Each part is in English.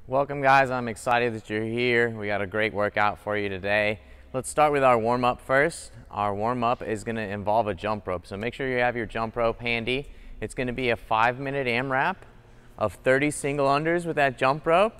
Welcome guys, I'm excited that you're here. We got a great workout for you today. Let's start with our warm-up first. Our warm-up is going to involve a jump rope, so make sure you have your jump rope handy. It's going to be a 5-minute AMRAP of 30 single unders with that jump rope,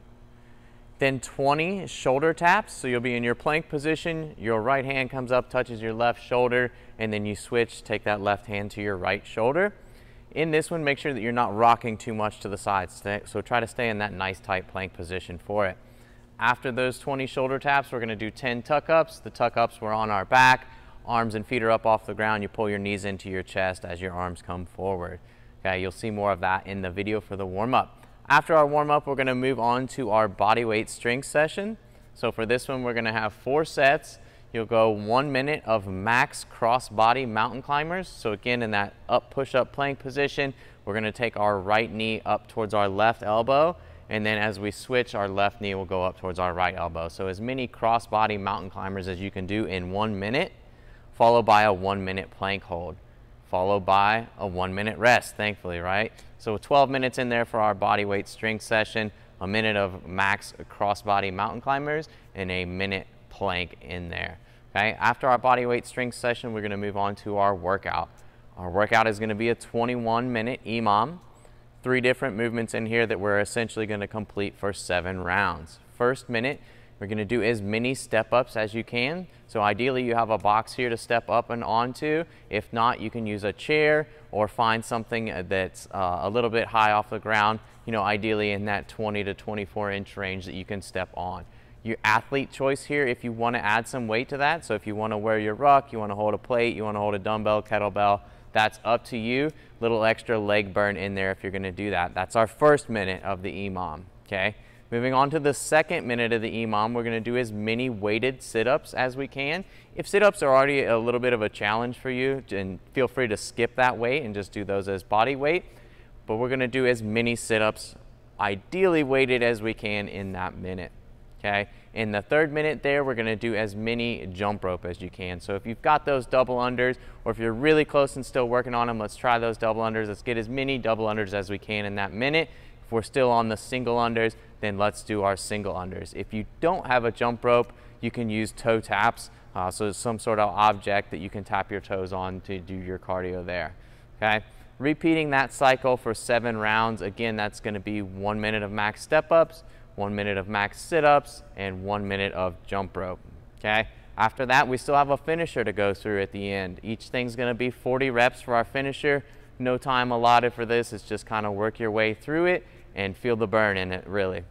then 20 shoulder taps. So you'll be in your plank position, your right hand comes up, touches your left shoulder, and then you switch, take that left hand to your right shoulder. In this one, make sure that you're not rocking too much to the sides, so try to stay in that nice tight plank position for it. After those 20 shoulder taps, we're going to do 10 tuck-ups. The tuck-ups were on our back, arms and feet are up off the ground. You pull your knees into your chest as your arms come forward. Okay, you'll see more of that in the video for the warm-up. After our warm-up, we're going to move on to our body weight strength session. So for this one, we're going to have 4 sets. You'll go 1 minute of max cross-body mountain climbers. So again, in that up push-up plank position, we're going to take our right knee up towards our left elbow, and then as we switch, our left knee will go up towards our right elbow. So as many cross-body mountain climbers as you can do in 1 minute, followed by a 1 minute plank hold, followed by a 1 minute rest, thankfully, right? So 12 minutes in there for our body weight strength session, a minute of max cross-body mountain climbers, and a minute plank in there. Okay, after our body weight strength session, we're going to move on to our workout. Our workout is going to be a 21-minute EMOM. 3 different movements in here that we're essentially going to complete for 7 rounds. First minute, we're going to do as many step-ups as you can. So ideally, you have a box here to step up and onto. If not, you can use a chair or find something that's a little bit high off the ground, you know, ideally in that 20 to 24 inch range that you can step on. Your athlete choice here, if you want to add some weight to that, so if you want to wear your ruck, you want to hold a plate, you want to hold a dumbbell, kettlebell, that's up to you. Little extra leg burn in there if you're going to do that. That's our first minute of the EMOM, okay? Moving on to the second minute of the EMOM, we're going to do as many weighted sit-ups as we can. If sit-ups are already a little bit of a challenge for you, then feel free to skip that weight and just do those as body weight. But we're going to do as many sit-ups, ideally weighted as we can in that minute. Okay, in the third minute there, we're going to do as many jump rope as you can. So if you've got those double unders, or if you're really close and still working on them, let's try those double unders. Let's get as many double unders as we can in that minute. If we're still on the single unders, then let's do our single unders. If you don't have a jump rope, you can use toe taps. So it's some sort of object that you can tap your toes on to do your cardio there. Okay, repeating that cycle for 7 rounds. Again, that's going to be 1 minute of max step-ups, 1 minute of max sit-ups, and 1 minute of jump rope. Okay, after that, we still have a finisher to go through at the end. Each thing's going to be 40 reps for our finisher. No time allotted for this. It's just kind of work your way through it and feel the burn in it, really.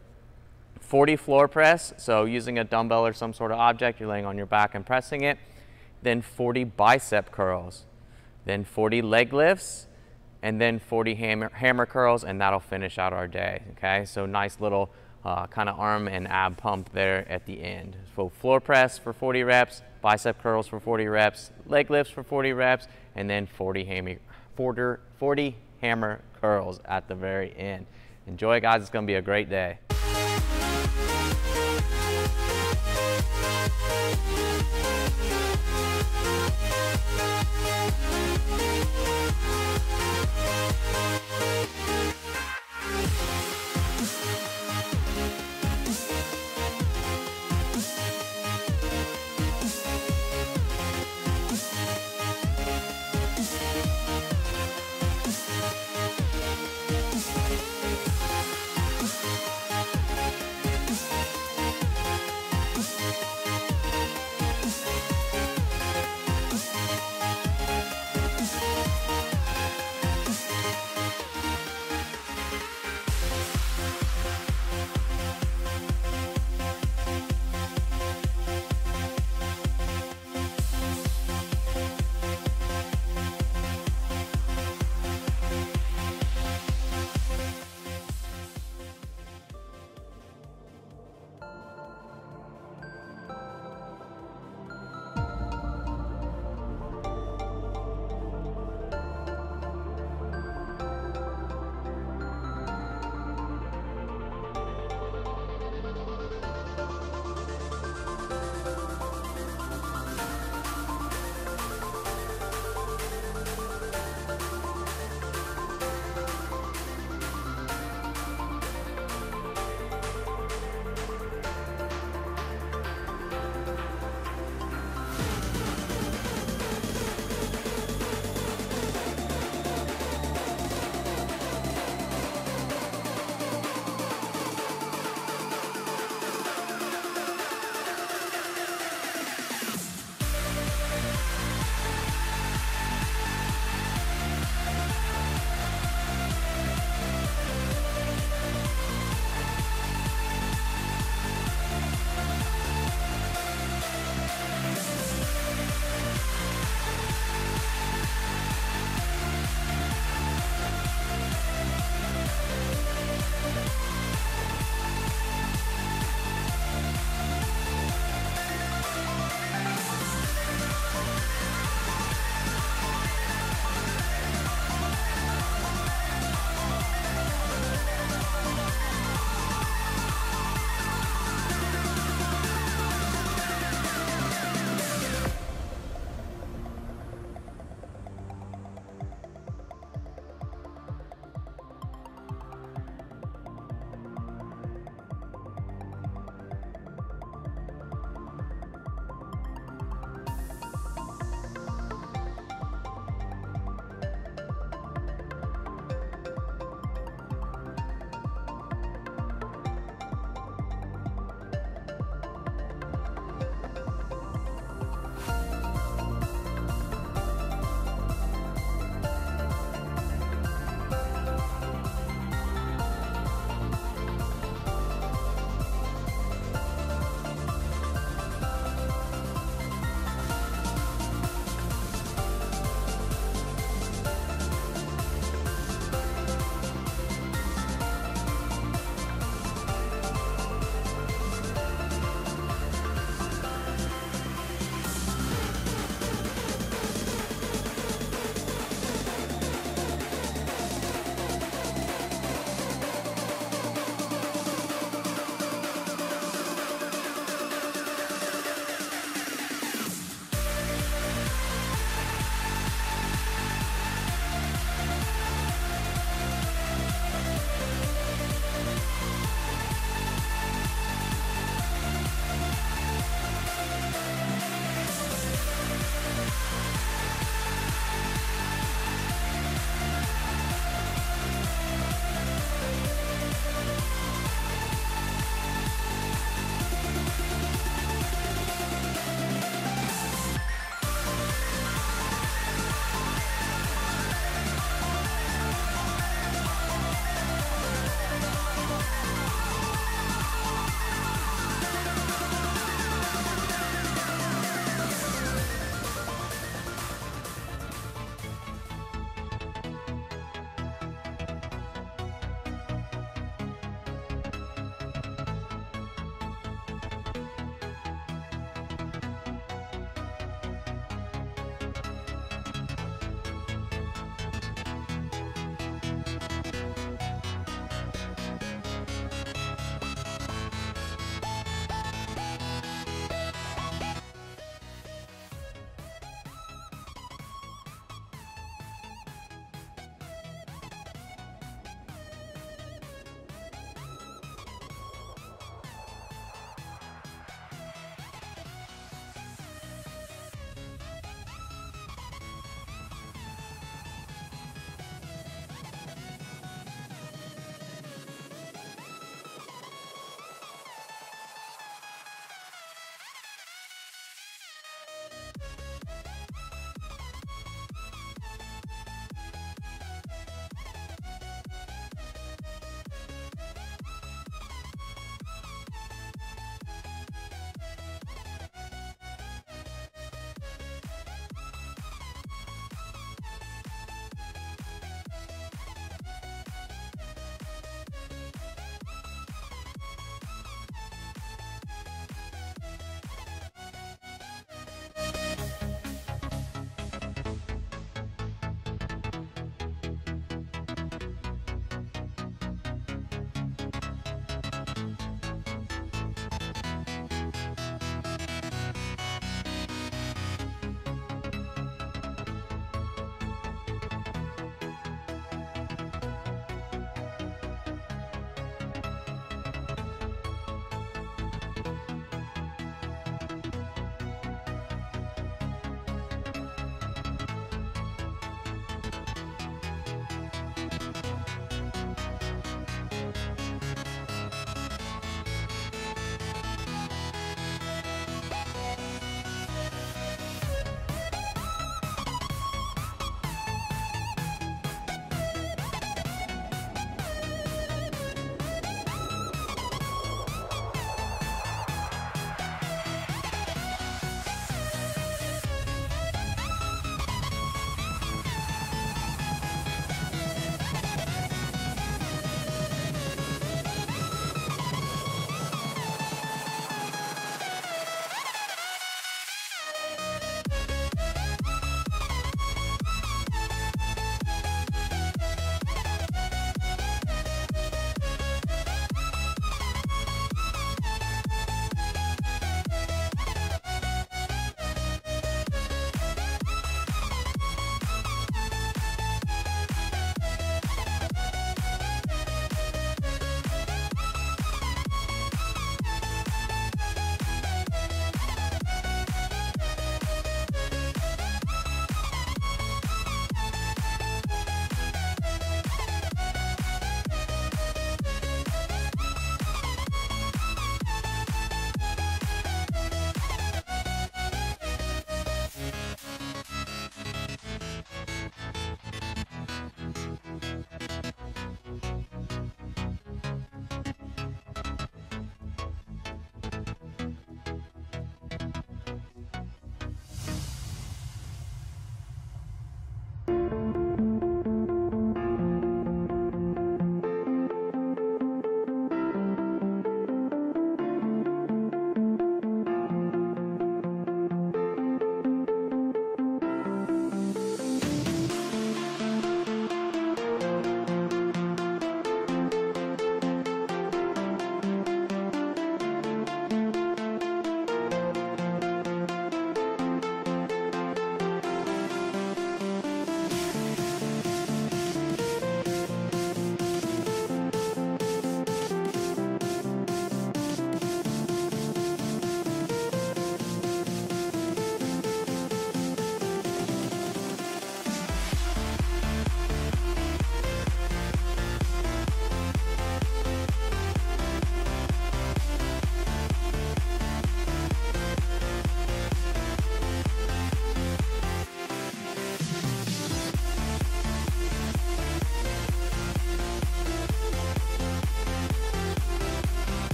40 floor press, so using a dumbbell or some sort of object, you're laying on your back and pressing it. Then 40 bicep curls, then 40 leg lifts, and then 40 hammer curls, and that'll finish out our day. Okay, so nice little kind of arm and ab pump there at the end. So floor press for 40 reps, bicep curls for 40 reps, leg lifts for 40 reps, and then 40 hammer curls at the very end. Enjoy, guys. It's going to be a great day.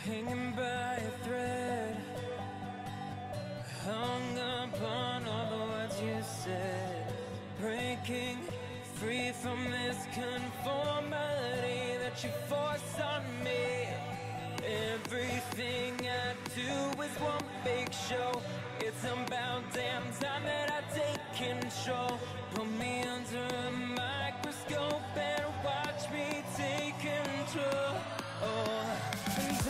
hanging by a thread, hung up on all the words you said, breaking free from this conformity that you force on me. Everything I do is one big show. It's about damn time that I take control. Put me under a microscope and watch me take control. And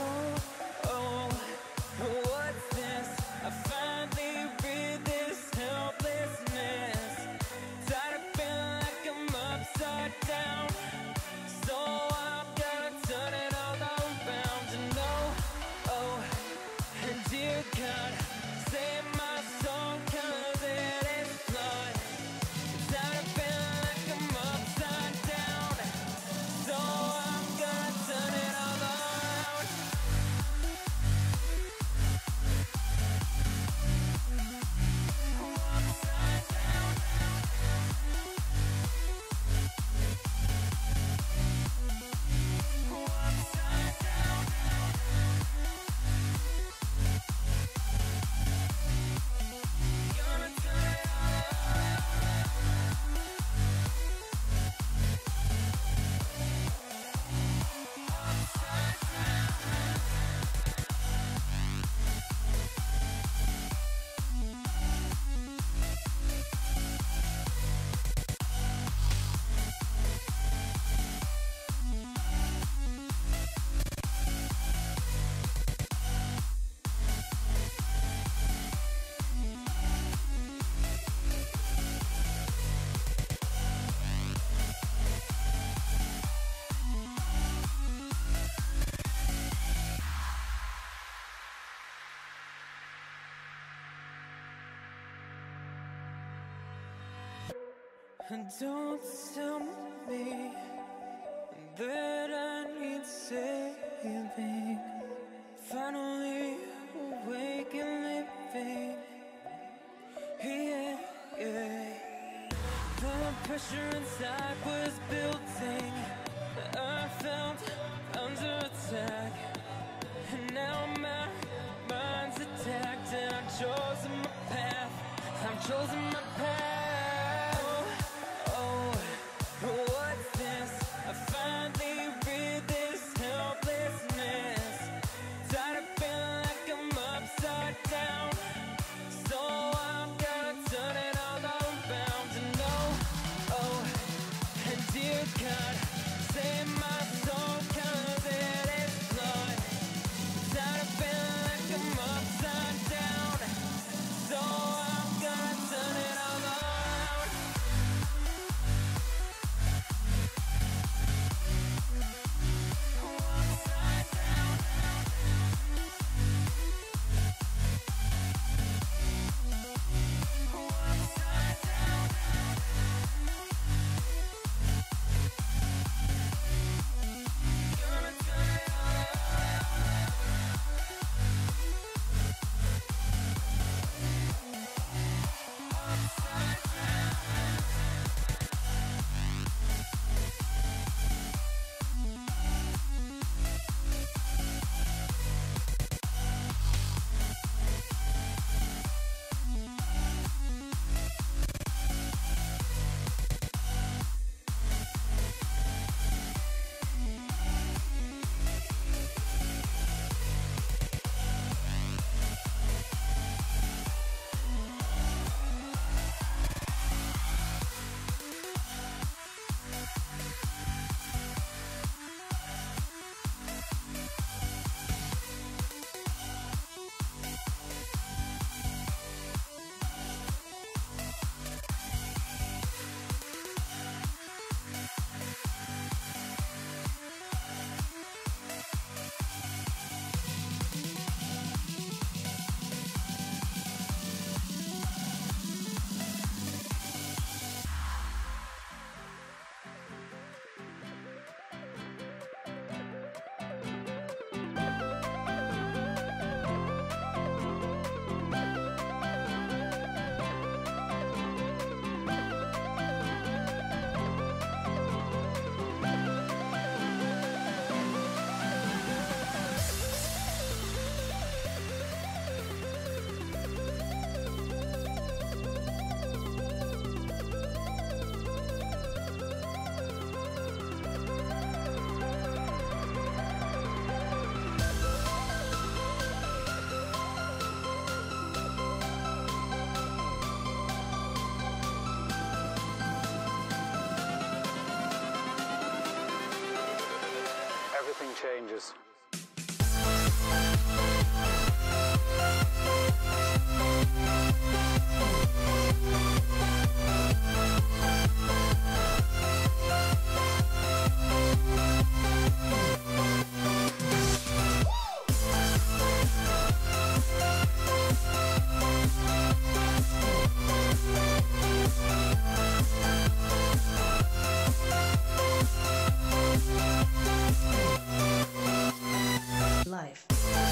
what's this? I finally read this helplessness. Tired of feeling like I'm upside down, so I'm gonna turn it all around. And and dear God, save my soul, 'cause it is flawed. Tired of feeling like I'm upside down, so I'm gonna turn it all around. Upside down. Upside down. Gonna turn it all around. Upside down. And don't tell me that I need saving. Finally awake and living. Yeah. The pressure inside was building. I felt under attack, and now my mind's attacked. And I've chosen my path. I've chosen my path. What's this? I finally read this helplessness. Tired of feeling like I'm upside down, so I'm gonna turn it all around. And and dear God, save my soul, 'cause it is flawed. Tired of feeling like I'm upside down, so I'm gonna turn it all around. Nothing changes. Life.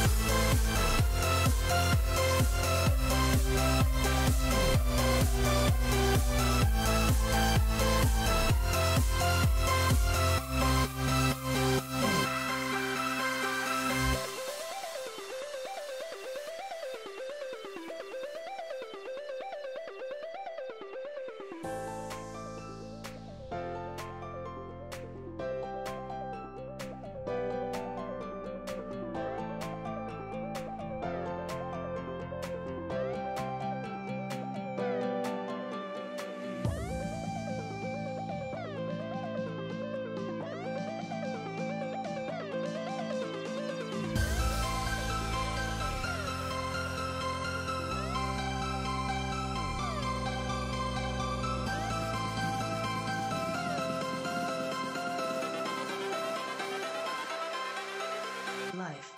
Life.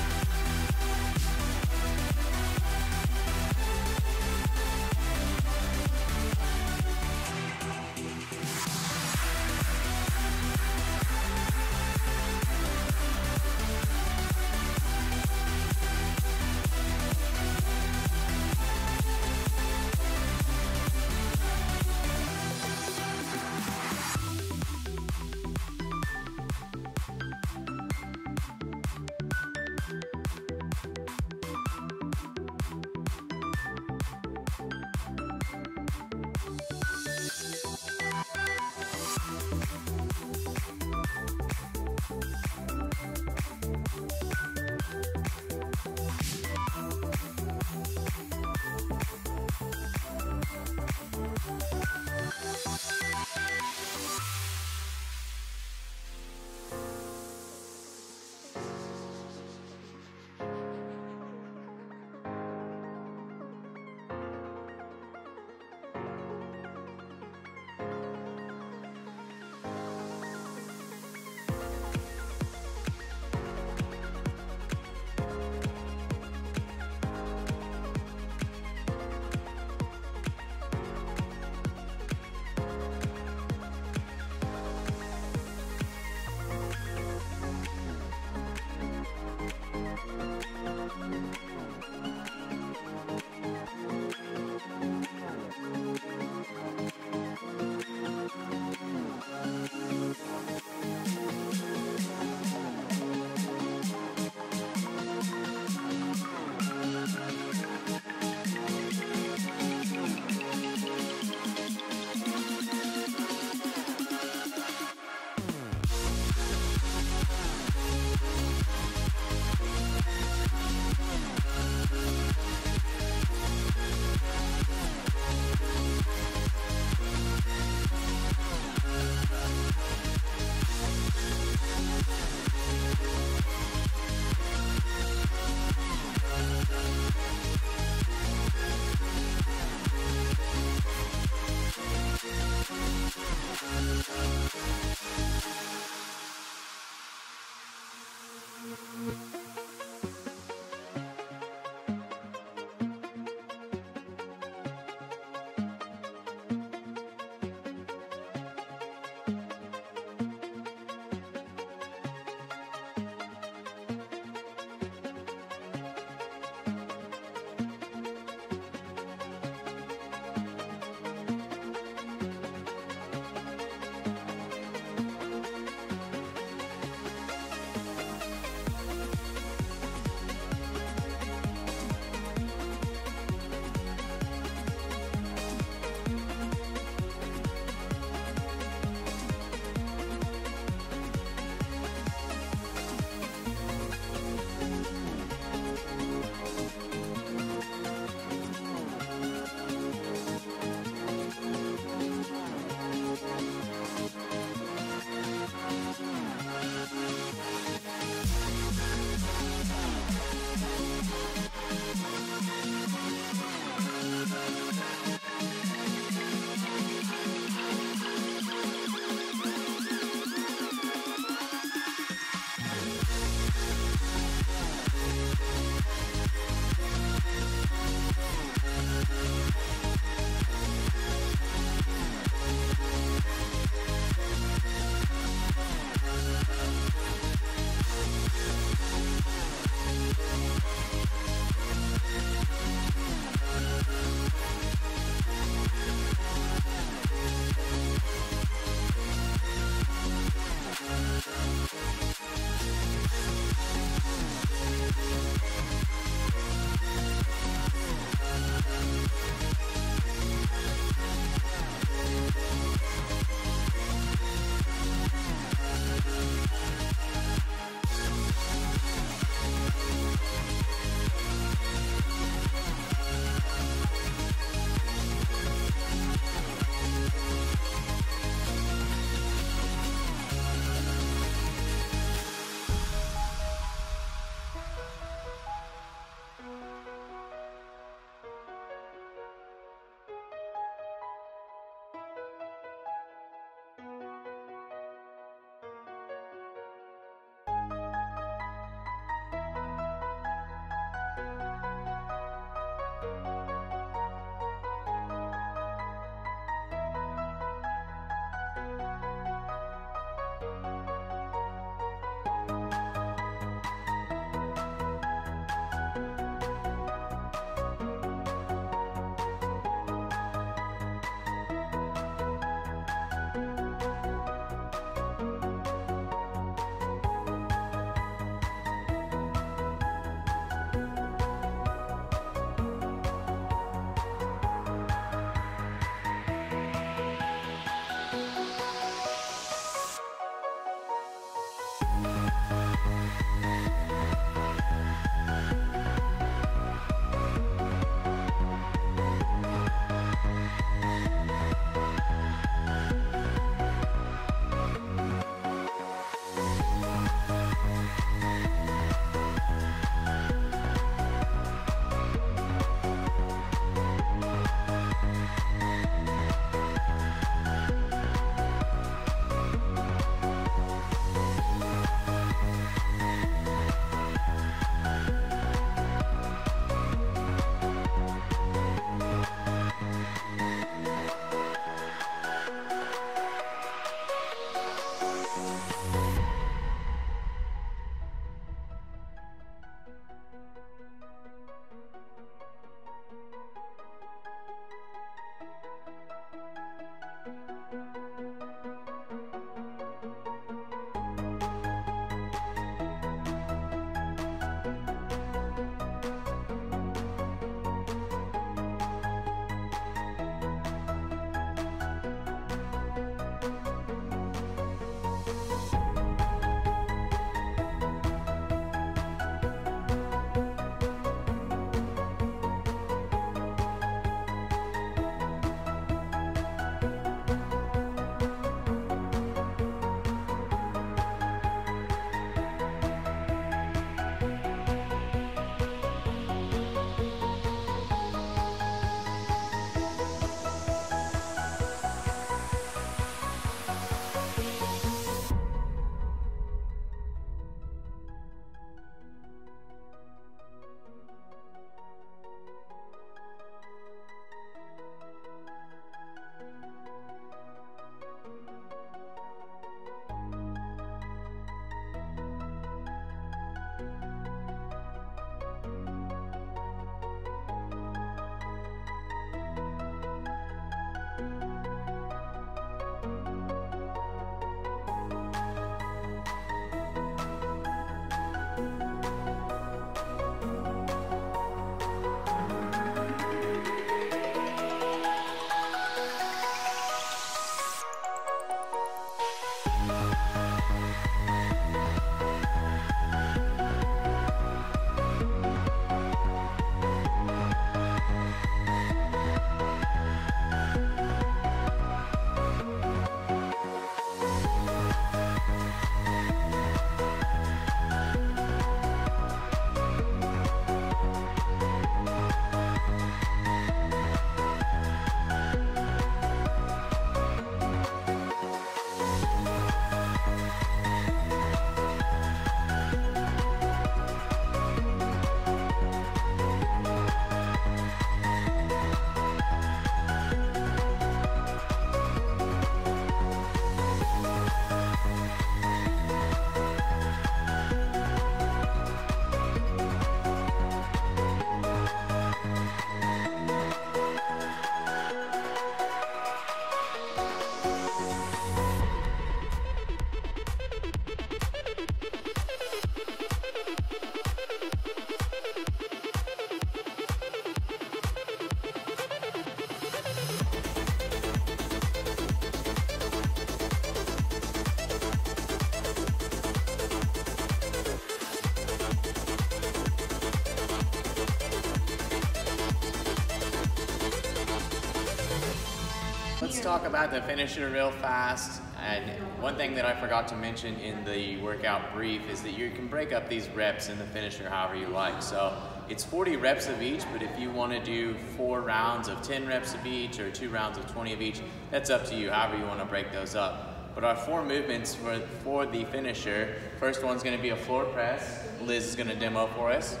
Let's talk about the finisher real fast. And one thing that I forgot to mention in the workout brief is that you can break up these reps in the finisher however you like. So it's 40 reps of each, but if you want to do 4 rounds of 10 reps of each or 2 rounds of 20 of each, that's up to you, however you want to break those up. But our 4 movements for the finisher, first one's going to be a floor press. Liz is going to demo for us.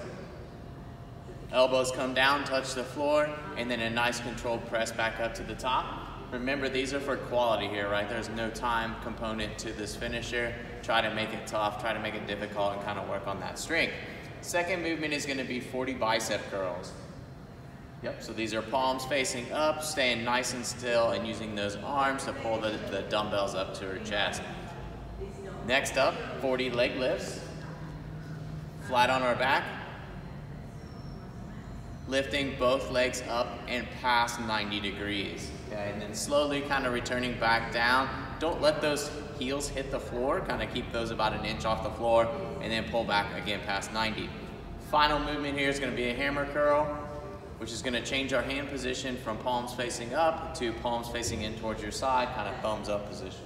Elbows come down, touch the floor, and then a nice controlled press back up to the top. Remember, these are for quality here, right? There's no time component to this finisher. Try to make it tough, try to make it difficult, and kind of work on that strength. Second movement is going to be 40 bicep curls. Yep, so these are palms facing up, staying nice and still, and using those arms to pull the dumbbells up to her chest. Next up, 40 leg lifts. Flat on our back. Lifting both legs up and past 90 degrees. Okay, and then slowly kind of returning back down. Don't let those heels hit the floor, kind of keep those about an inch off the floor, and then pull back again past 90. Final movement here is going to be a hammer curl, which is going to change our hand position from palms facing up to palms facing in towards your side, kind of thumbs up position.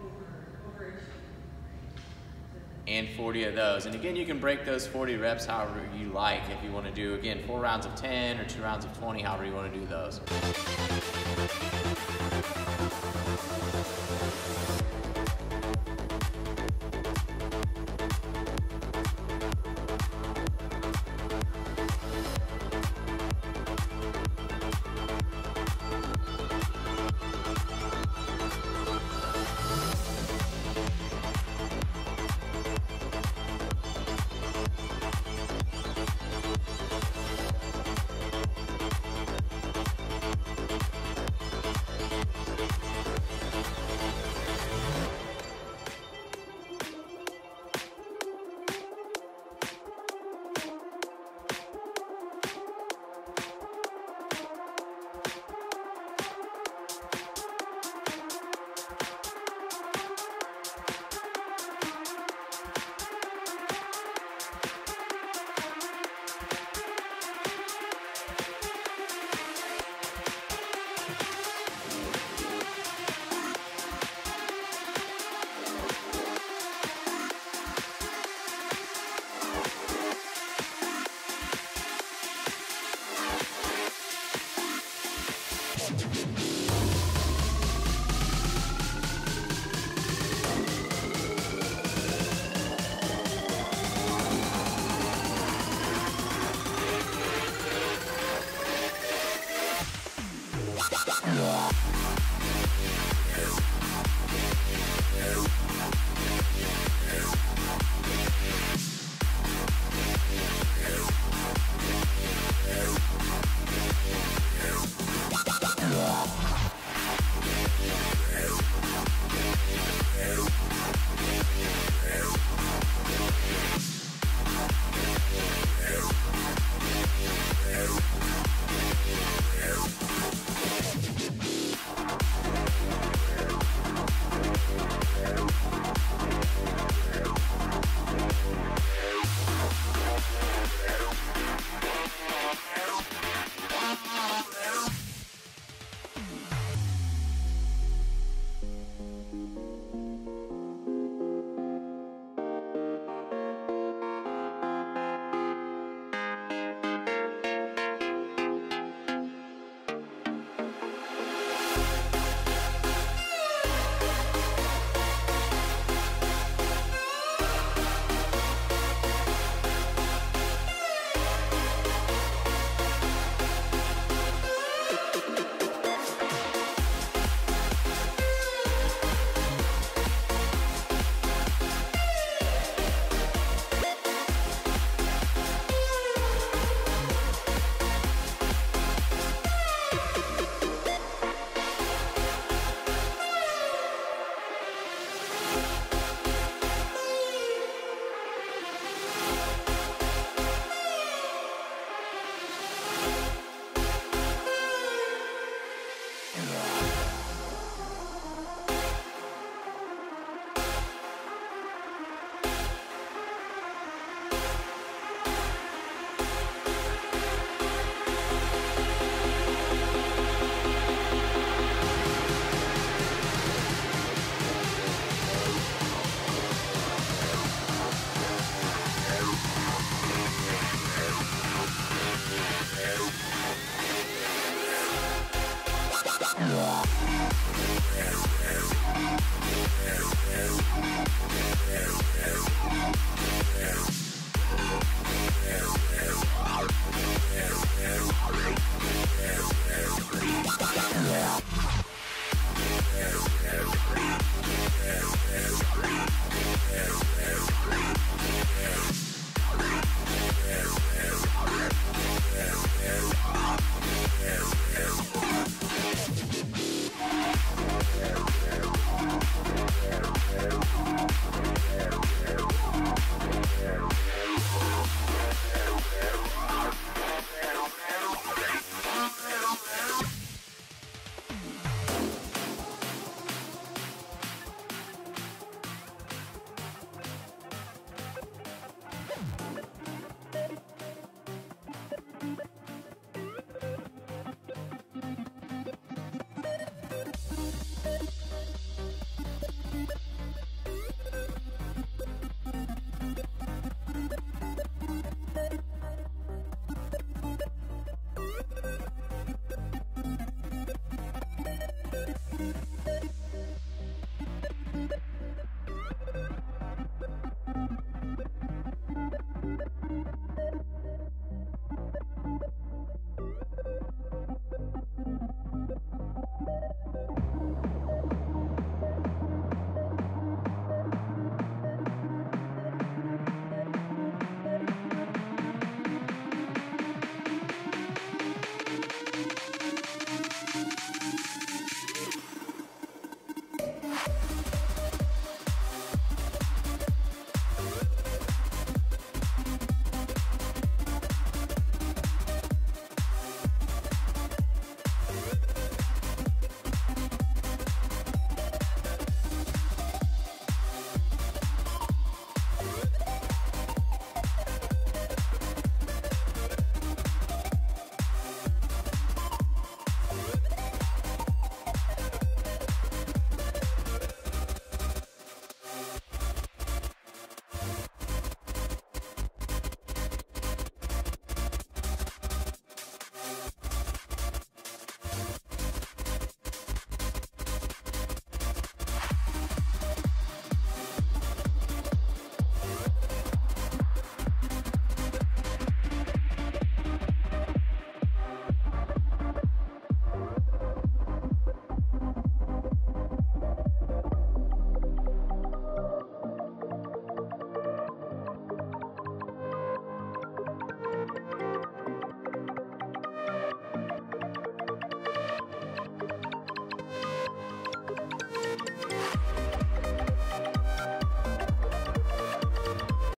And 40 of those. And again, you can break those 40 reps however you like. If you want to do, again, 4 rounds of 10 or 2 rounds of 20, however you want to do those.